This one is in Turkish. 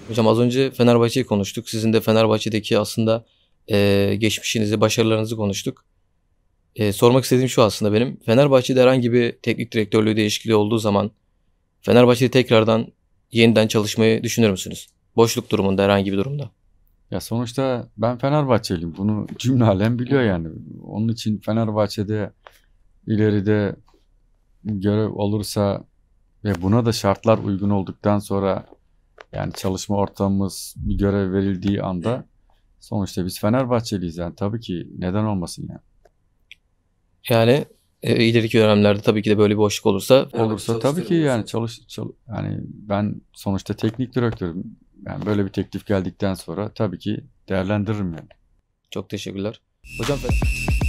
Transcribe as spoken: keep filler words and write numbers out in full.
Hocam az önce Fenerbahçe'yi konuştuk. Sizin de Fenerbahçe'deki aslında eee, geçmişinizi, başarılarınızı konuştuk. Eee, sormak istediğim şu aslında benim. Fenerbahçe'de herhangi bir teknik direktörlüğü değişikliği olduğu zaman Fenerbahçe'de tekrardan yeniden çalışmayı düşünür müsünüz? Boşluk durumunda, herhangi bir durumda. Ya sonuçta ben Fenerbahçeliyim. Bunu cümle alem biliyor yani. Onun için Fenerbahçe'de ileride görev olursa ve buna da şartlar uygun olduktan sonra yani çalışma ortamımız bir görev verildiği anda sonuçta biz Fenerbahçeliyiz yani tabii ki neden olmasın yani. Yani eee, ileriki dönemlerde tabii ki de böyle bir boşluk olursa Fenerbahçe Olursa tabii çalıştırır ki mı yani diyorsunuz? çalış, çal- yani ben sonuçta teknik direktörüm. Yani böyle bir teklif geldikten sonra tabii ki değerlendiririm yani. Çok teşekkürler. Hocam